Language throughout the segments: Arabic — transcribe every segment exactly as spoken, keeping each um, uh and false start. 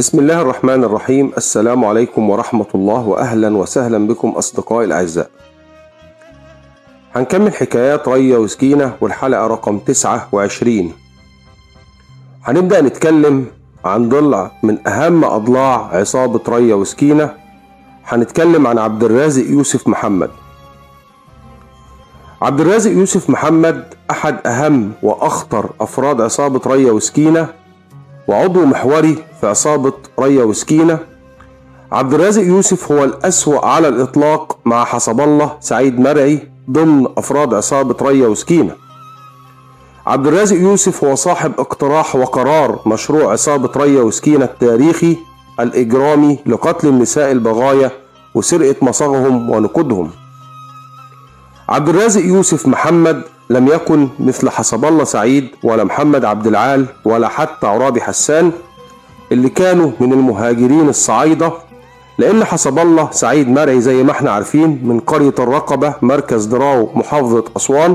بسم الله الرحمن الرحيم. السلام عليكم ورحمة الله، وأهلا وسهلا بكم أصدقائي الأعزاء. هنكمل حكايات ريا وسكينة والحلقة رقم تسعة وعشرين. هنبدأ نتكلم عن ضلع من أهم أضلاع عصابة ريا وسكينة. هنتكلم عن عبد الرازق يوسف محمد. عبد الرازق يوسف محمد أحد أهم وأخطر أفراد عصابة ريا وسكينة، وعضو محوري في عصابة ريا وسكينة. عبد الرازق يوسف هو الأسوأ على الإطلاق مع حسب الله سعيد مرعي ضمن أفراد عصابة ريا وسكينة. عبد الرازق يوسف هو صاحب اقتراح وقرار مشروع عصابة ريا وسكينة التاريخي الإجرامي لقتل النساء البغايا وسرقة مصاغهم ونقودهم. عبد الرازق يوسف محمد لم يكن مثل حسب الله سعيد ولا محمد عبد العال ولا حتى عرابي حسان اللي كانوا من المهاجرين الصعايدة، لأن حسب الله سعيد مرعي زي ما احنا عارفين من قرية الرقبة مركز دراو محافظة أسوان،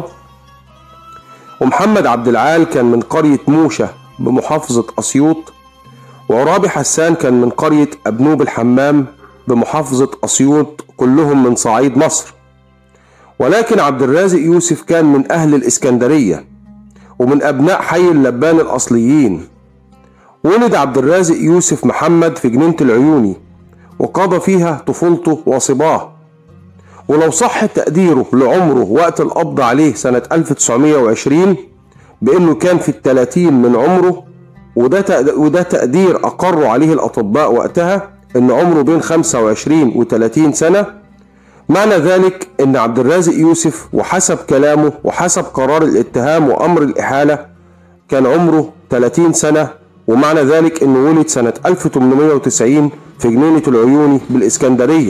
ومحمد عبد العال كان من قرية موشة بمحافظة أسيوط، وعرابي حسان كان من قرية أبنوب الحمام بمحافظة أسيوط، كلهم من صعيد مصر. ولكن عبد الرازق يوسف كان من أهل الإسكندرية ومن أبناء حي اللبان الأصليين. ولد عبد الرازق يوسف محمد في جنينة العيوني، وقضى فيها طفولته وصباه، ولو صح تقديره لعمره وقت القبض عليه سنة ألف وتسعمائة وعشرين بأنه كان في الثلاثين من عمره، وده وده تقدير أقروا عليه الأطباء وقتها أن عمره بين خمسة وعشرين وثلاثين سنة. معنى ذلك أن عبد الرازق يوسف وحسب كلامه وحسب قرار الاتهام وأمر الإحالة كان عمره ثلاثين سنة، ومعنى ذلك أنه ولد سنة ألف وثمانمائة وتسعين في جنينة العيوني بالإسكندرية.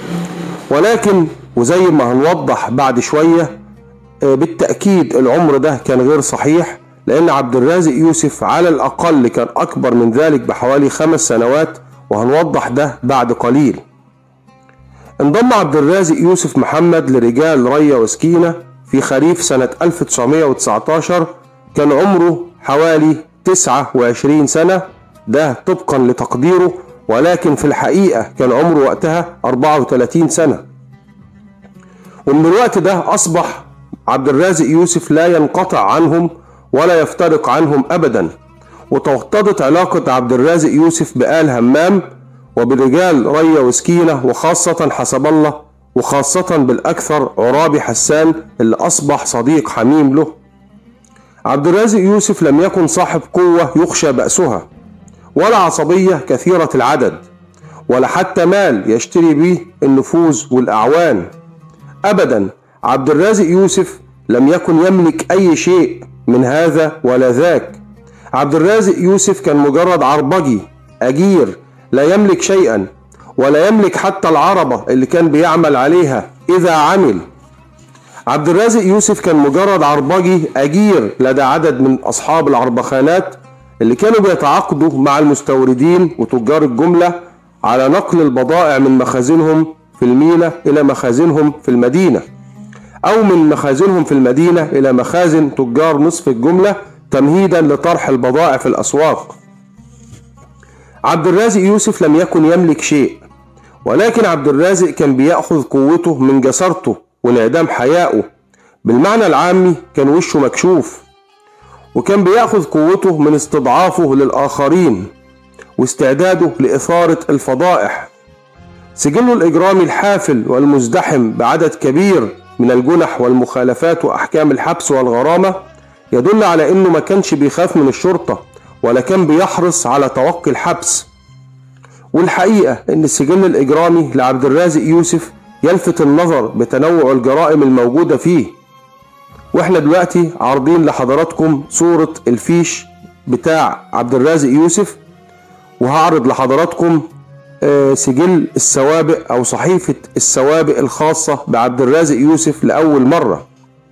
ولكن وزي ما هنوضح بعد شوية بالتأكيد العمر ده كان غير صحيح، لأن عبد الرازق يوسف على الأقل كان أكبر من ذلك بحوالي خمس سنوات، وهنوضح ده بعد قليل. انضم عبد الرازق يوسف محمد لرجال ريا وسكينة في خريف سنة ألف وتسعمائة وتسعة عشر، كان عمره حوالي تسعة وعشرين سنة، ده طبقا لتقديره، ولكن في الحقيقة كان عمره وقتها أربعة وثلاثين سنة. ومن الوقت ده أصبح عبد الرازق يوسف لا ينقطع عنهم ولا يفترق عنهم أبدا، وتوطدت علاقة عبد الرازق يوسف بآل همام وبرجال ريا وسكينة، وخاصة حسب الله، وخاصة بالأكثر عرابي حسان اللي أصبح صديق حميم له. عبد الرازق يوسف لم يكن صاحب قوة يخشى بأسها، ولا عصبية كثيرة العدد، ولا حتى مال يشتري به النفوذ والأعوان أبدا. عبد الرازق يوسف لم يكن يملك أي شيء من هذا ولا ذاك. عبد الرازق يوسف كان مجرد عربجي أجير لا يملك شيئا، ولا يملك حتى العربة اللي كان بيعمل عليها إذا عمل. عبد الرازق يوسف كان مجرد عربجي أجير لدى عدد من أصحاب العربخانات اللي كانوا بيتعاقدوا مع المستوردين وتجار الجملة على نقل البضائع من مخازنهم في المينا إلى مخازنهم في المدينة، أو من مخازنهم في المدينة إلى مخازن تجار نصف الجملة تمهيدا لطرح البضائع في الأسواق. عبد الرازق يوسف لم يكن يملك شيء، ولكن عبد الرازق كان بيأخذ قوته من جسارته وانعدام حيائه. بالمعنى العامي كان وشه مكشوف، وكان بيأخذ قوته من استضعافه للآخرين واستعداده لإثارة الفضائح. سجله الإجرامي الحافل والمزدحم بعدد كبير من الجنح والمخالفات وأحكام الحبس والغرامة يدل على أنه ما كانش بيخاف من الشرطة، ولا كان بيحرص على توقي الحبس. والحقيقة أن السجل الإجرامي لعبد الرازق يوسف يلفت النظر بتنوع الجرائم الموجودة فيه. واحنا دلوقتي عارضين لحضراتكم صورة الفيش بتاع عبد الرازق يوسف، وهعرض لحضراتكم سجل السوابق أو صحيفة السوابق الخاصة بعبد الرازق يوسف لأول مرة.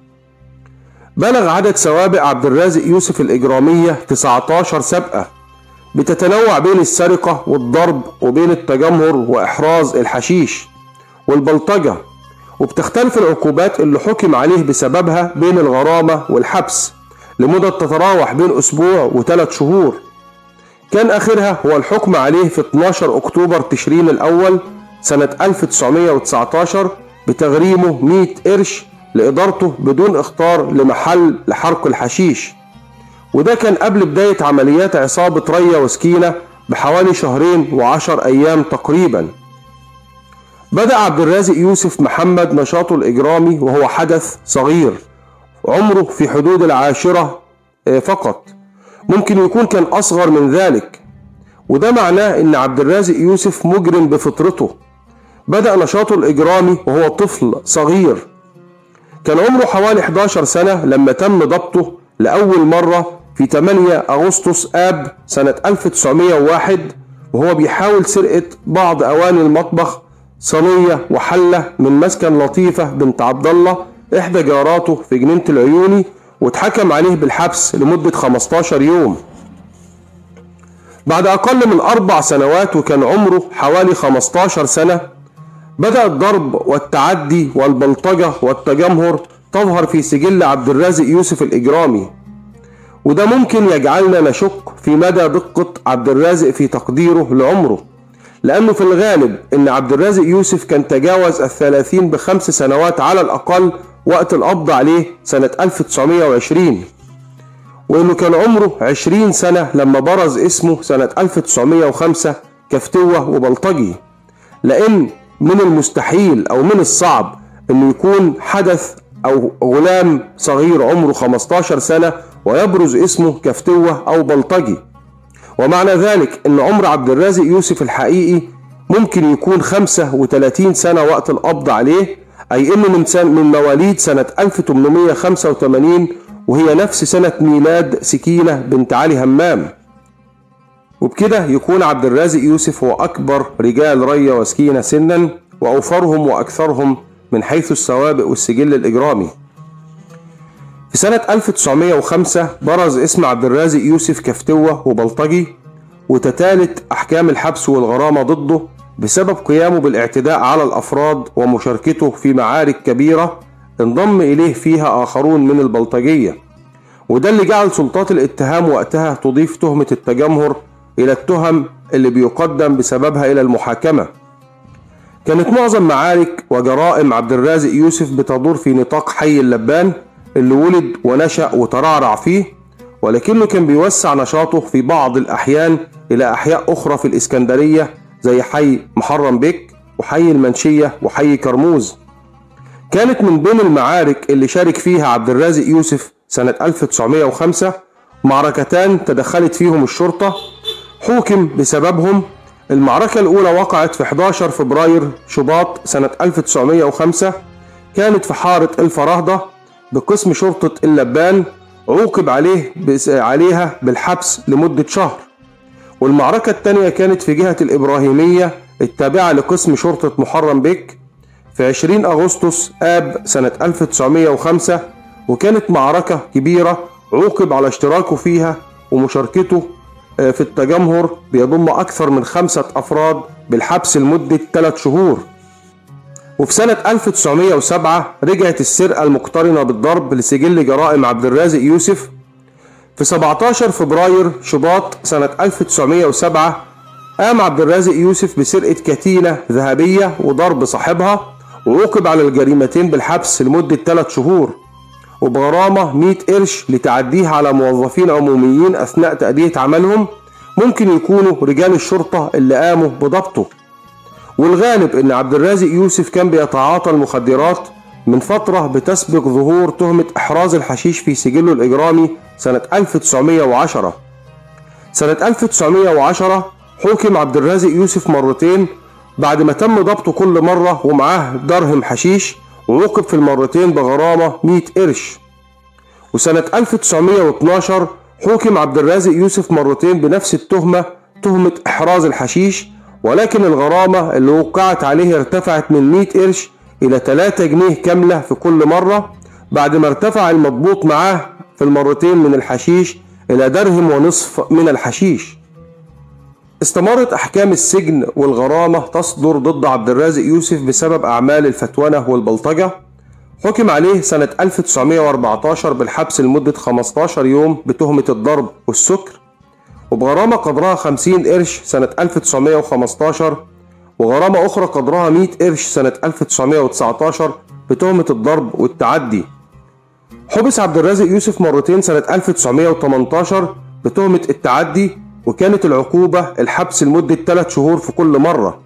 بلغ عدد سوابق عبد الرازق يوسف الإجرامية تسعة عشر سابقة، بتتنوع بين السرقة والضرب وبين التجمهر وإحراز الحشيش والبلطجة، وبتختلف العقوبات اللي حكم عليه بسببها بين الغرامة والحبس لمدة تتراوح بين أسبوع وثلاث شهور. كان آخرها هو الحكم عليه في اتناشر أكتوبر تشرين الأول سنة ألف وتسعمائة وتسعة عشر بتغريمه مئة قرش لإدارته بدون إخطار لمحل لحرق الحشيش، وده كان قبل بداية عمليات عصابة ريا وسكينة بحوالي شهرين وعشر أيام تقريبا. بدأ عبد الرازق يوسف محمد نشاطه الإجرامي وهو حدث صغير عمره في حدود العاشرة فقط، ممكن يكون كان أصغر من ذلك، وده معناه إن عبد الرازق يوسف مجرم بفطرته. بدأ نشاطه الإجرامي وهو طفل صغير، كان عمره حوالي إحدى عشرة سنة لما تم ضبطه لأول مرة في ثمانية أغسطس آب سنة ألف وتسعمائة وواحد وهو بيحاول سرقة بعض أواني المطبخ، صينية وحلة، من مسكن لطيفة بنت عبد الله إحدى جاراته في جنينة العيوني، واتحكم عليه بالحبس لمدة خمستاشر يوم. بعد أقل من أربع سنوات وكان عمره حوالي خمستاشر سنة بدأ الضرب والتعدي والبلطجة والتجمهر تظهر في سجل عبد الرازق يوسف الإجرامي، وده ممكن يجعلنا نشك في مدى دقة عبد الرازق في تقديره لعمره، لأنه في الغالب إن عبد الرازق يوسف كان تجاوز الثلاثين بخمس سنوات على الأقل وقت القبض عليه سنة ألف وتسعمائة وعشرين، وإنه كان عمره عشرين سنة لما برز اسمه سنة ألف وتسعمائة وخمسة كفتوة وبلطجي، لأن من المستحيل أو من الصعب إنه يكون حدث أو غلام صغير عمره خمستاشر سنة ويبرز اسمه كفتوة أو بلطجي. ومعنى ذلك إن عمر عبد الرازق يوسف الحقيقي ممكن يكون خمسة وثلاثين سنة وقت القبض عليه، أي إنه من, سن من مواليد سنة ألف وثمانمائة وخمسة وثمانين وهي نفس سنة ميلاد سكينة بنت علي همام. وبكده يكون عبد الرازق يوسف هو أكبر رجال ريا وسكينة سنا وأوفرهم وأكثرهم من حيث السوابق والسجل الإجرامي. في سنة ألف وتسعمائة وخمسة برز اسم عبد الرازق يوسف كفتوة وبلطجي، وتتالت أحكام الحبس والغرامة ضده بسبب قيامه بالاعتداء على الأفراد ومشاركته في معارك كبيرة انضم إليه فيها آخرون من البلطجية، وده اللي جعل سلطات الاتهام وقتها تضيف تهمة التجمهر إلى التهم اللي بيقدم بسببها إلى المحاكمة. كانت معظم معارك وجرائم عبد الرازق يوسف بتدور في نطاق حي اللبان اللي ولد ونشأ وترعرع فيه، ولكنه كان بيوسع نشاطه في بعض الأحيان إلى أحياء أخرى في الإسكندرية زي حي محرم بك وحي المنشية وحي كرموز. كانت من بين المعارك اللي شارك فيها عبد الرازق يوسف سنة ألف وتسعمائة وخمسة معركتان تدخلت فيهم الشرطة حوكم بسببهم. المعركة الأولى وقعت في إحدى عشر فبراير شباط سنة ألف وتسعمائة وخمسة، كانت في حارة الفراهدة بقسم شرطة اللبان، عوقب عليه عليها بالحبس لمدة شهر. والمعركة الثانية كانت في جهة الإبراهيمية التابعة لقسم شرطة محرم بك في عشرين أغسطس آب سنة ألف وتسعمائة وخمسة، وكانت معركة كبيرة عوقب على اشتراكه فيها ومشاركته في التجمهر بيضم أكثر من خمسة أفراد بالحبس لمدة ثلاث شهور. وفي سنة ألف وتسعمائة وسبعة رجعت السرقة المقترنة بالضرب لسجل جرائم عبد الرازق يوسف. في سبعة عشر فبراير شباط سنة ألف وتسعمائة وسبعة قام عبد الرازق يوسف بسرقة كتينة ذهبية وضرب صاحبها، وعوقب على الجريمتين بالحبس لمدة ثلاث شهور وبغرامة مئة قرش لتعديه على موظفين عموميين أثناء تأدية عملهم ممكن يكونوا رجال الشرطة اللي قاموا بضبطه. والغالب ان عبد الرازق يوسف كان بيتعاطى المخدرات من فترة بتسبق ظهور تهمة احراز الحشيش في سجله الاجرامي سنة ألف وتسعمائة وعشرة. سنة ألف وتسعمائة وعشرة حكم عبد الرازق يوسف مرتين بعد ما تم ضبطه كل مرة ومعاه درهم حشيش، وعوقب في المرتين بغرامة مئة قرش. وسنة ألف وتسعمائة واثناشر حكم عبد الرازق يوسف مرتين بنفس التهمة، تهمة احراز الحشيش، ولكن الغرامة اللي وقعت عليه ارتفعت من مئة قرش إلى ثلاثة جنيه كاملة في كل مرة، بعد ما ارتفع المضبوط معاه في المرتين من الحشيش إلى درهم ونصف من الحشيش. استمرت أحكام السجن والغرامة تصدر ضد عبد الرازق يوسف بسبب أعمال الفتونة والبلطجة. حكم عليه سنة ألف وتسعمائة وأربعة عشر بالحبس لمدة خمستاشر يوم بتهمة الضرب والسكر، وبغرامة قدرها خمسين قرش سنة ألف وتسعمائة وخمستاشر، وغرامة أخرى قدرها مئة قرش سنة ألف وتسعمائة وتسعتاشر بتهمة الضرب والتعدي. حبس عبد الرازق يوسف مرتين سنة ألف وتسعمائة وثمانية عشر بتهمة التعدي، وكانت العقوبة الحبس لمدة ثلاث شهور في كل مرة.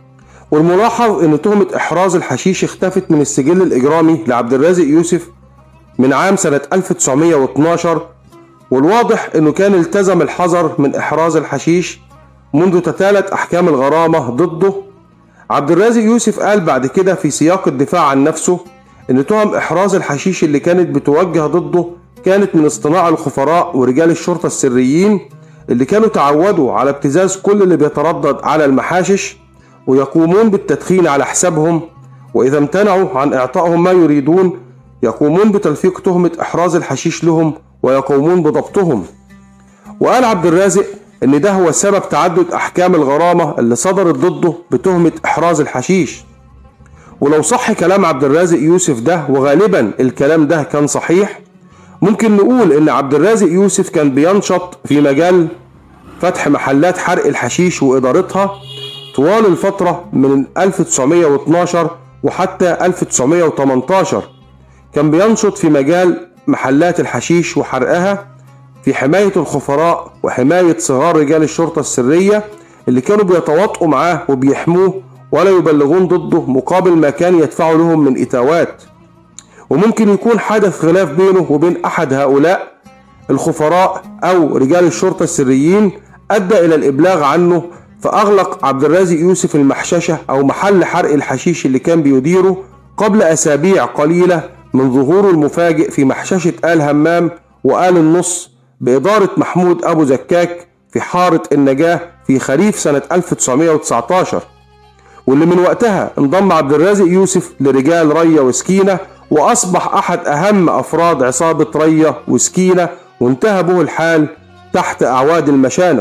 والملاحظ ان تهمة احراز الحشيش اختفت من السجل الاجرامي لعبد الرازق يوسف من عام سنة ألف وتسعمائة واثني عشر، والواضح انه كان التزم الحذر من احراز الحشيش منذ تتالت احكام الغرامة ضده. عبد الرازق يوسف قال بعد كده في سياق الدفاع عن نفسه ان تهم احراز الحشيش اللي كانت بتوجه ضده كانت من اصطناع الخفراء ورجال الشرطة السريين اللي كانوا تعودوا على ابتزاز كل اللي بيتردد على المحاشش ويقومون بالتدخين على حسابهم، وإذا امتنعوا عن إعطائهم ما يريدون يقومون بتلفيق تهمة إحراز الحشيش لهم ويقومون بضبطهم. وقال عبد الرازق إن ده هو سبب تعدد أحكام الغرامة اللي صدرت ضده بتهمة إحراز الحشيش. ولو صح كلام عبد الرازق يوسف ده، وغالبا الكلام ده كان صحيح، ممكن نقول إن عبد الرازق يوسف كان بينشط في مجال فتح محلات حرق الحشيش وإدارتها طوال الفترة من ألف وتسعمائة واثني عشر وحتى ألف وتسعمائة وثمانية عشر. كان بينشط في مجال محلات الحشيش وحرقها في حماية الخفراء وحماية صغار رجال الشرطة السرية اللي كانوا بيتواطئوا معاه وبيحموه ولا يبلغون ضده مقابل ما كان يدفعوا لهم من إتاوات. وممكن يكون حدث خلاف بينه وبين أحد هؤلاء الخفراء أو رجال الشرطة السريين أدى إلى الإبلاغ عنه، فأغلق عبد الرازق يوسف المحششة أو محل حرق الحشيش اللي كان بيديره قبل أسابيع قليلة من ظهوره المفاجئ في محششة آل همام وآل النص بإدارة محمود أبو زكاك في حارة النجاة في خريف سنة ألف وتسعمائة وتسعة عشر، واللي من وقتها انضم عبد الرازق يوسف لرجال ريا وسكينة وأصبح أحد أهم أفراد عصابة ريا وسكينة، وانتهى به الحال تحت أعواد المشانق.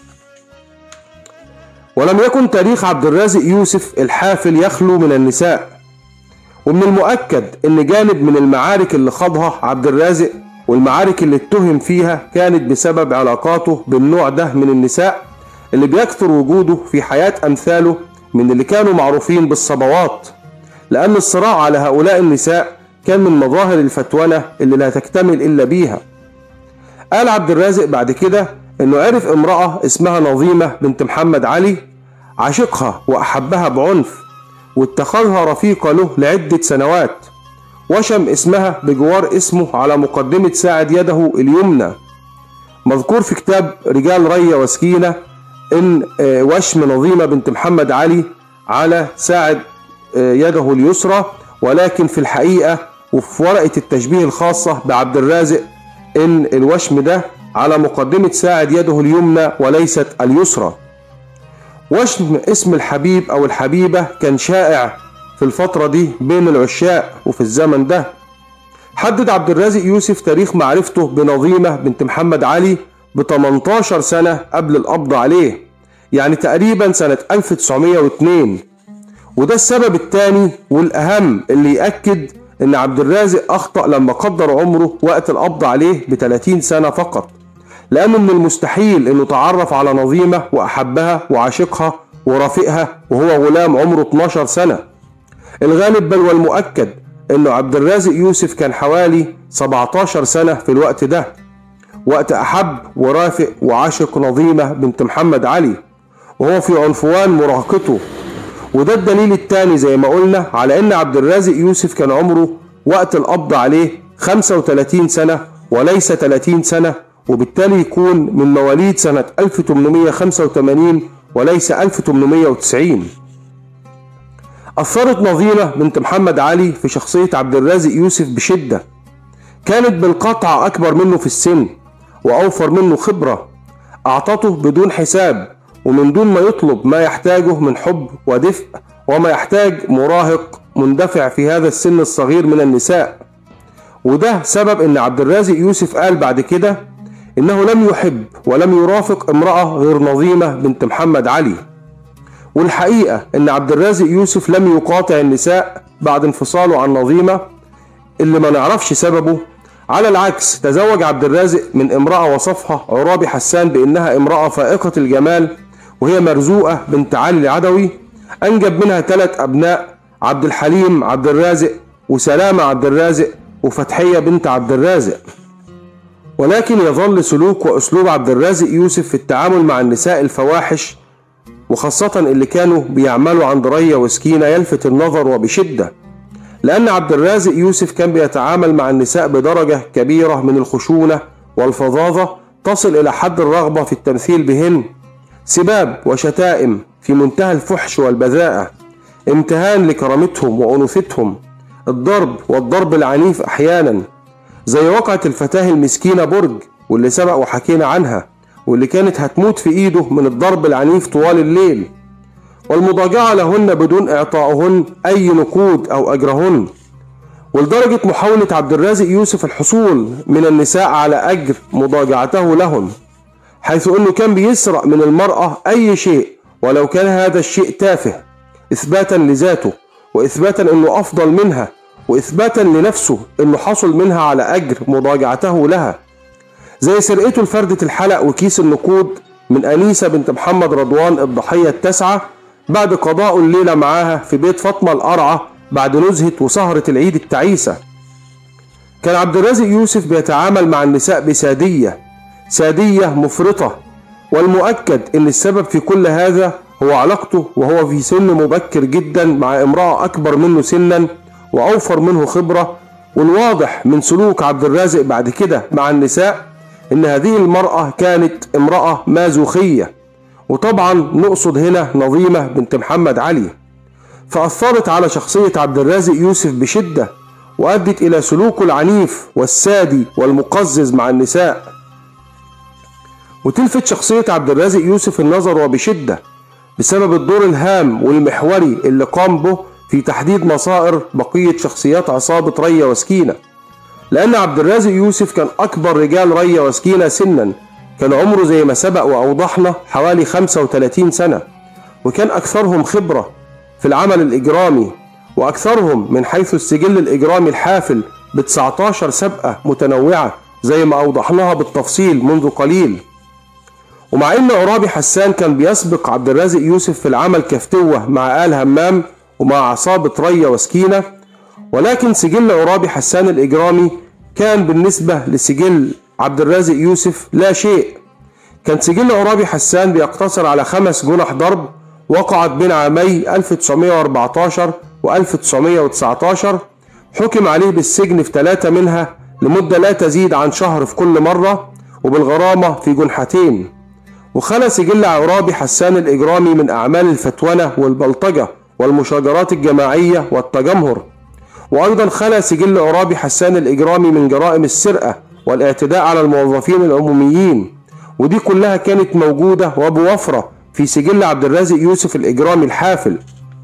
ولم يكن تاريخ عبد الرازق يوسف الحافل يخلو من النساء، ومن المؤكد ان جانب من المعارك اللي خاضها عبد الرازق والمعارك اللي اتهم فيها كانت بسبب علاقاته بالنوع ده من النساء اللي بيكثر وجوده في حياة امثاله من اللي كانوا معروفين بالصبوات، لان الصراع على هؤلاء النساء كان من مظاهر الفتونة اللي لا تكتمل الا بيها. قال عبد الرازق بعد كده انه عرف امرأة اسمها نظيمة بنت محمد علي، عشقها واحبها بعنف واتخذها رفيقة له لعدة سنوات، وشم اسمها بجوار اسمه على مقدمة ساعد يده اليمنى. مذكور في كتاب رجال ريا وسكينة ان وشم نظيمة بنت محمد علي على ساعد يده اليسرى، ولكن في الحقيقة وفي ورقة التشبيه الخاصة بعبد الرازق ان الوشم ده على مقدمة ساعد يده اليمنى وليست اليسرى. وشم اسم الحبيب او الحبيبة كان شائع في الفترة دي بين العشاق وفي الزمن ده. حدد عبد الرازق يوسف تاريخ معرفته بنظيمة بنت محمد علي ب ثمانية عشر سنة قبل القبض عليه، يعني تقريبا سنة ألف وتسعمائة واثنين. وده السبب الثاني والأهم اللي يأكد ان عبد الرازق أخطأ لما قدر عمره وقت القبض عليه ب ثلاثين سنة فقط، لأنه من المستحيل انه تعرف على نظيمة وأحبها وعاشقها ورافقها وهو غلام عمره اثني عشر سنة. الغالب بل والمؤكد انه عبد الرازق يوسف كان حوالي سبعة عشر سنة في الوقت ده، وقت أحب ورافق وعاشق نظيمة بنت محمد علي وهو في عنفوان مراهقته. وده الدليل الثاني زي ما قلنا على ان عبد الرازق يوسف كان عمره وقت القبض عليه خمسة وثلاثين سنة وليس ثلاثين سنة، وبالتالي يكون من مواليد سنة ألف وثمانمائة وخمسة وثمانين وليس ألف وثمانمائة وتسعين. أثرت نظيمة بنت محمد علي في شخصية عبد الرازق يوسف بشدة، كانت بالقطع أكبر منه في السن وأوفر منه خبرة، أعطته بدون حساب ومن دون ما يطلب ما يحتاجه من حب ودفء وما يحتاج مراهق مندفع في هذا السن الصغير من النساء. وده سبب ان عبد الرازق يوسف قال بعد كده انه لم يحب ولم يرافق امرأة غير نظيمة بنت محمد علي. والحقيقة ان عبد الرازق يوسف لم يقاطع النساء بعد انفصاله عن نظيمة اللي ما نعرفش سببه، على العكس تزوج عبد الرازق من امرأة وصفها عرابي حسان بأنها امرأة فائقة الجمال، وهي مرزوقة بنت علي العدوي. أنجب منها ثلاث أبناء: عبد الحليم عبد الرازق، وسلامة عبد الرازق، وفتحية بنت عبد الرازق. ولكن يظل سلوك وأسلوب عبد الرازق يوسف في التعامل مع النساء الفواحش، وخاصة اللي كانوا بيعملوا عند ريا وسكينة، يلفت النظر وبشدة، لأن عبد الرازق يوسف كان بيتعامل مع النساء بدرجة كبيرة من الخشونة والفظاظة، تصل إلى حد الرغبة في التمثيل بهن، سباب وشتائم في منتهى الفحش والبذاءة، امتهان لكرامتهم وأنوثتهم، الضرب والضرب العنيف أحيانا، زي وقعة الفتاة المسكينة برج واللي سبق وحكينا عنها، واللي كانت هتموت في إيده من الضرب العنيف طوال الليل، والمضاجعة لهن بدون إعطائهن أي نقود أو أجرهن. ولدرجة محاولة عبد الرازق يوسف الحصول من النساء على أجر مضاجعته لهن، حيث أنه كان بيسرق من المرأة أي شيء ولو كان هذا الشيء تافه، إثباتا لذاته، وإثباتا أنه أفضل منها، وإثباتا لنفسه أنه حصل منها على أجر مضاجعته لها، زي سرقته لفردة الحلق وكيس النقود من أنيسة بنت محمد رضوان الضحية التاسعة بعد قضاء الليلة معاها في بيت فاطمة القرعة بعد نزهة وسهرة العيد التعيسة. كان عبد الرازق يوسف بيتعامل مع النساء بسادية، سادية مفرطة، والمؤكد أن السبب في كل هذا هو علاقته وهو في سن مبكر جدا مع امرأة أكبر منه سنا وأوفر منه خبرة. والواضح من سلوك عبد الرازق بعد كده مع النساء أن هذه المرأة كانت امرأة مازوخية، وطبعا نقصد هنا نظيمة بنت محمد علي، فأثرت على شخصية عبد الرازق يوسف بشدة، وأدت إلى سلوكه العنيف والسادي والمقزز مع النساء. وتلفت شخصية عبد الرازق يوسف النظر وبشدة بسبب الدور الهام والمحوري اللي قام به في تحديد مصائر بقية شخصيات عصابة ريا وسكينة، لأن عبد الرازق يوسف كان أكبر رجال ريا وسكينة سنا، كان عمره زي ما سبق وأوضحنا حوالي خمسة وثلاثين سنة، وكان أكثرهم خبرة في العمل الإجرامي، وأكثرهم من حيث السجل الإجرامي الحافل ب تسعتاشر سابقة متنوعة زي ما أوضحناها بالتفصيل منذ قليل. ومع أن عرابي حسان كان بيسبق عبد الرازق يوسف في العمل كفتوة مع آل همام ومع عصابة ريا وسكينة، ولكن سجل عرابي حسان الإجرامي كان بالنسبة لسجل عبد الرازق يوسف لا شيء. كان سجل عرابي حسان بيقتصر على خمس جنح ضرب وقعت بين عامي ألف وتسعمائة وأربعتاشر و ألف وتسعمائة وتسعتاشر، حكم عليه بالسجن في ثلاثة منها لمدة لا تزيد عن شهر في كل مرة، وبالغرامة في جنحتين. وخلى سجل عرابي حسان الإجرامي من أعمال الفتونة والبلطجة والمشاجرات الجماعية والتجمهر، وأيضا خلى سجل عرابي حسان الإجرامي من جرائم السرقة والاعتداء على الموظفين العموميين، ودي كلها كانت موجودة وبوفرة في سجل عبد الرازق يوسف الإجرامي الحافل.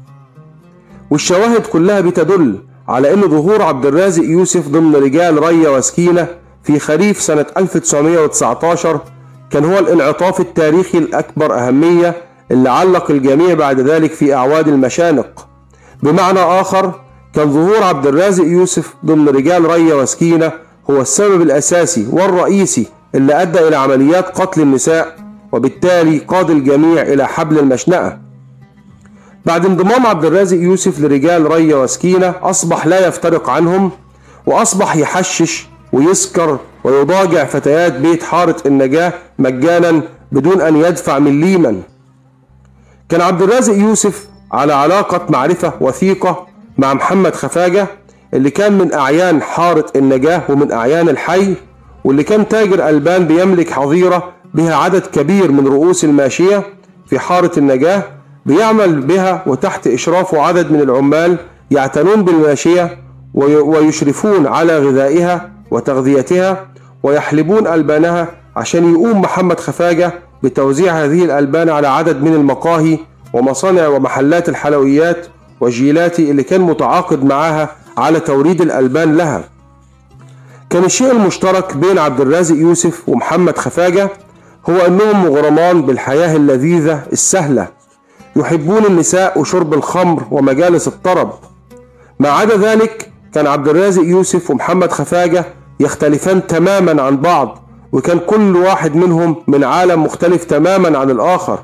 والشواهد كلها بتدل على أن ظهور عبد الرازق يوسف ضمن رجال ريا وسكينة في خريف سنة ألف وتسعمائة وتسعتاشر كان هو الانعطاف التاريخي الأكبر أهمية اللي علق الجميع بعد ذلك في أعواد المشانق. بمعنى آخر، كان ظهور عبد الرازق يوسف ضمن رجال ريا وسكينة هو السبب الأساسي والرئيسي اللي أدى إلى عمليات قتل النساء، وبالتالي قاد الجميع إلى حبل المشنقة. بعد انضمام عبد الرازق يوسف لرجال ريا وسكينة أصبح لا يفترق عنهم، وأصبح يحشش ويسكر ويضاجع فتيات بيت حارة النجاة مجانا بدون أن يدفع مليما. كان عبد الرازق يوسف على علاقة معرفة وثيقة مع محمد خفاجة اللي كان من أعيان حارة النجاة ومن أعيان الحي، واللي كان تاجر ألبان بيملك حظيرة بها عدد كبير من رؤوس الماشية في حارة النجاة، بيعمل بها وتحت إشرافه عدد من العمال يعتنون بالماشية ويشرفون على غذائها وتغذيتها ويحلبون ألبانها، عشان يقوم محمد خفاجة بتوزيع هذه الألبان على عدد من المقاهي ومصانع ومحلات الحلويات والجيلاتي اللي كان متعاقد معاها على توريد الألبان لها. كان الشيء المشترك بين عبد الرازق يوسف ومحمد خفاجة هو أنهم مغرمان بالحياة اللذيذة السهلة، يحبون النساء وشرب الخمر ومجالس الطرب. ما عدا ذلك، كان عبد الرازق يوسف ومحمد خفاجة يختلفان تماما عن بعض، وكان كل واحد منهم من عالم مختلف تماما عن الآخر.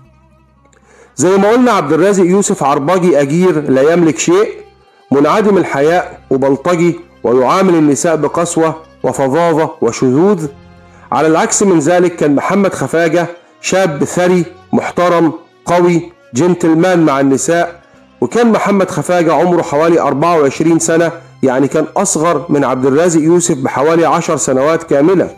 زي ما قلنا عبد الرازق يوسف عربجي أجير لا يملك شيء، منعدم الحياء وبلطجي ويعامل النساء بقسوة وفظاظة وشذوذ. على العكس من ذلك كان محمد خفاجة شاب ثري محترم قوي جنتلمان مع النساء. وكان محمد خفاجة عمره حوالي أربعة وعشرين سنة، يعني كان أصغر من عبد الرازق يوسف بحوالي عشر سنوات كاملة.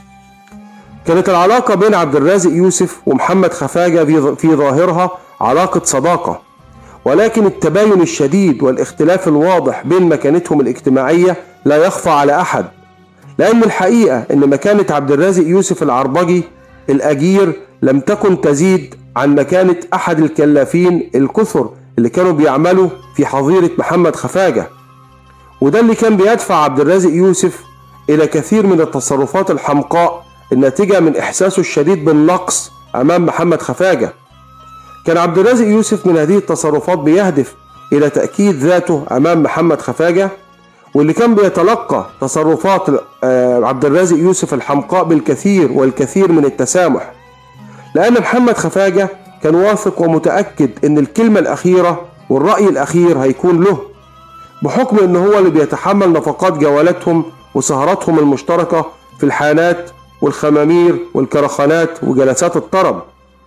كانت العلاقة بين عبد الرازق يوسف ومحمد خفاجة في ظاهرها علاقة صداقة، ولكن التباين الشديد والاختلاف الواضح بين مكانتهم الاجتماعية لا يخفى على أحد. لأن الحقيقة أن مكانة عبد الرازق يوسف العربجي الأجير لم تكن تزيد عن مكانة أحد الكلافين الكثر اللي كانوا بيعملوا في حظيرة محمد خفاجة. وده اللي كان بيدفع عبد الرازق يوسف إلى كثير من التصرفات الحمقاء الناتجة من إحساسه الشديد بالنقص أمام محمد خفاجة. كان عبد الرازق يوسف من هذه التصرفات بيهدف إلى تأكيد ذاته أمام محمد خفاجة، واللي كان بيتلقى تصرفات عبد الرازق يوسف الحمقاء بالكثير والكثير من التسامح، لأن محمد خفاجة كان واثق ومتأكد أن الكلمة الأخيرة والرأي الأخير هيكون له، بحكم أنه هو اللي بيتحمل نفقات جولاتهم وسهراتهم المشتركة في الحانات والخمامير والكرخانات وجلسات الطرب.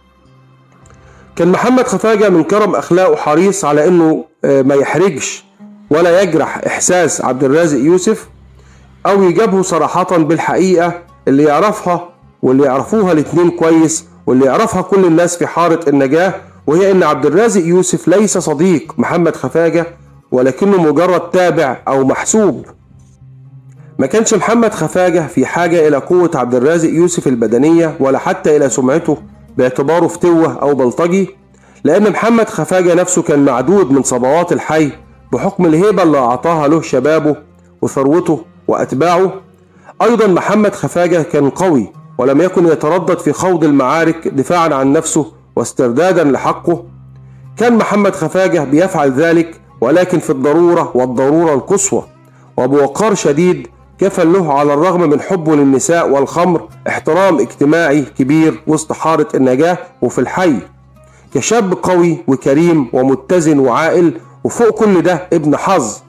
كان محمد خفاجة من كرم أخلاقه حريص على أنه ما يحرجش ولا يجرح إحساس عبد الرازق يوسف، أو يجابه صراحة بالحقيقة اللي يعرفها واللي يعرفوها الاتنين كويس، واللي يعرفها كل الناس في حارة النجاة، وهي أن عبد الرازق يوسف ليس صديق محمد خفاجة، ولكنه مجرد تابع أو محسوب. ما كانش محمد خفاجة في حاجة إلى قوة عبد الرازق يوسف البدنية ولا حتى إلى سمعته باعتباره فتوة أو بلطجي، لأن محمد خفاجة نفسه كان معدود من صبوات الحي بحكم الهيبة اللي أعطاها له شبابه وثروته وأتباعه. أيضا محمد خفاجة كان قوي ولم يكن يتردد في خوض المعارك دفاعا عن نفسه واستردادا لحقه. كان محمد خفاجة بيفعل ذلك ولكن في الضرورة والضرورة القصوى، وبوقار شديد كفل له على الرغم من حبه للنساء والخمر احترام اجتماعي كبير وسط حارة النجاة وفي الحي، كشاب قوي وكريم ومتزن وعاقل، وفوق كل ده ابن حظ.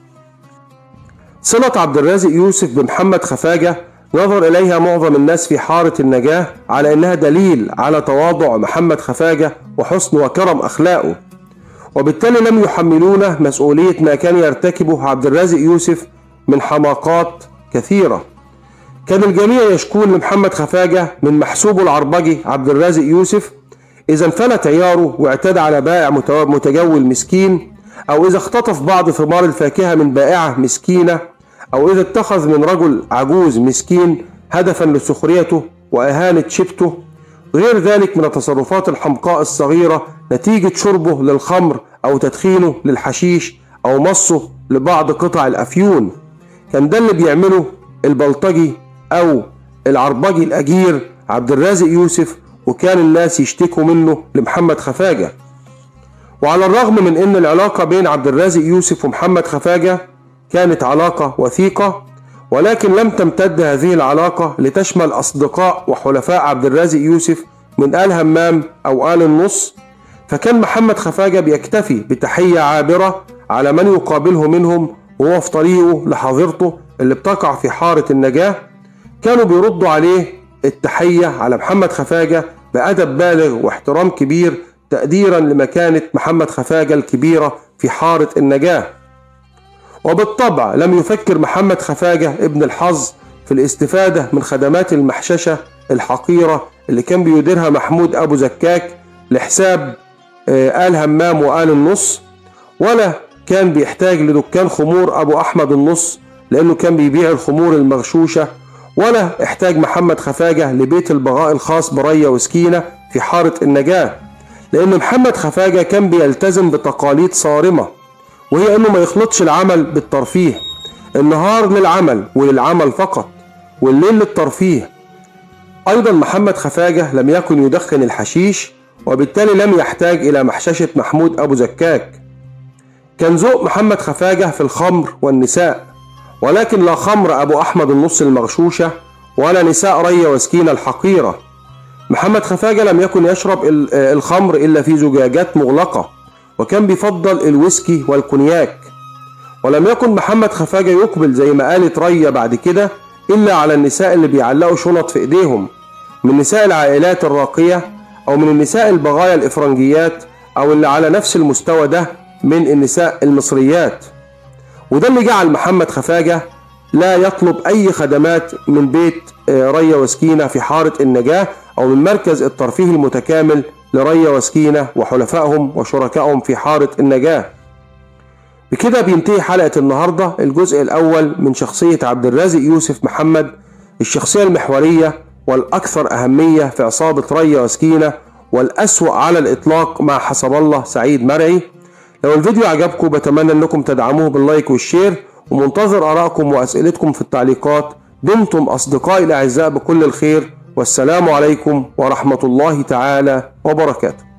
صلة عبد الرازق يوسف بمحمد خفاجة نظر إليها معظم الناس في حارة النجاة على أنها دليل على تواضع محمد خفاجة وحسن وكرم أخلاقه، وبالتالي لم يحملونه مسؤولية ما كان يرتكبه عبد الرازق يوسف من حماقات كثيرة. كان الجميع يشكون لمحمد خفاجة من محسوبه العربجي عبد الرازق يوسف إذا انفلت عياره واعتدى على بائع متجول مسكين، أو إذا اختطف بعض ثمار الفاكهة من بائعة مسكينة، أو إذا اتخذ من رجل عجوز مسكين هدفا لسخريته وإهانة شبته. غير ذلك من التصرفات الحمقاء الصغيرة نتيجة شربه للخمر أو تدخينه للحشيش أو مصه لبعض قطع الأفيون. كان ده اللي بيعمله البلطجي أو العربجي الأجير عبد الرازق يوسف، وكان الناس يشتكوا منه لمحمد خفاجة. وعلى الرغم من أن العلاقة بين عبد الرازق يوسف ومحمد خفاجة كانت علاقة وثيقة، ولكن لم تمتد هذه العلاقة لتشمل أصدقاء وحلفاء عبد الرازق يوسف من آل همام أو آل النص. فكان محمد خفاجة بيكتفي بتحية عابرة على من يقابله منهم وهو في طريقه لحظيرته اللي بتقع في حارة النجاة. كانوا بيردوا عليه التحية على محمد خفاجة بأدب بالغ واحترام كبير تقديرا لمكانة محمد خفاجة الكبيرة في حارة النجاة. وبالطبع لم يفكر محمد خفاجة ابن الحظ في الاستفادة من خدمات المحششة الحقيرة اللي كان بيديرها محمود أبو زكاك لحساب آل همام وآل النص، ولا كان بيحتاج لدكان خمور أبو أحمد النص لأنه كان بيبيع الخمور المغشوشة، ولا احتاج محمد خفاجة لبيت البغاء الخاص برية وسكينة في حارة النجاة، لأن محمد خفاجة كان بيلتزم بتقاليد صارمة، وهي أنه ما يخلطش العمل بالترفيه. النهار للعمل وللعمل فقط، والليل للترفيه. أيضا محمد خفاجة لم يكن يدخن الحشيش، وبالتالي لم يحتاج إلى محششة محمود أبو زكاك. كان ذوق محمد خفاجة في الخمر والنساء، ولكن لا خمر أبو أحمد النص المغشوشة ولا نساء ريا وسكينة الحقيرة. محمد خفاجة لم يكن يشرب الخمر إلا في زجاجات مغلقة، وكان بيفضل الويسكي والكونياك. ولم يكن محمد خفاجة يقبل زي ما قالت ريا بعد كده إلا على النساء اللي بيعلقوا شنط في إيديهم، من نساء العائلات الراقية أو من النساء البغايا الإفرنجيات أو اللي على نفس المستوى ده من النساء المصريات. وده اللي جعل محمد خفاجة لا يطلب أي خدمات من بيت ريا وسكينة في حارة النجاة أو من مركز الترفيه المتكامل لريا وسكينة وحلفائهم وشركائهم في حارة النجاة. بكده بينتهي حلقة النهاردة الجزء الأول من شخصية عبد الرازق يوسف محمد، الشخصية المحورية والأكثر أهمية في عصابة ريا وسكينة والأسوأ على الإطلاق مع حسب الله سعيد مرعي. لو الفيديو عجبكم بتمنى أنكم تدعموه باللايك والشير، ومنتظر آرائكم وأسئلتكم في التعليقات. دمتم أصدقائي الأعزاء بكل الخير، والسلام عليكم ورحمة الله تعالى وبركاته.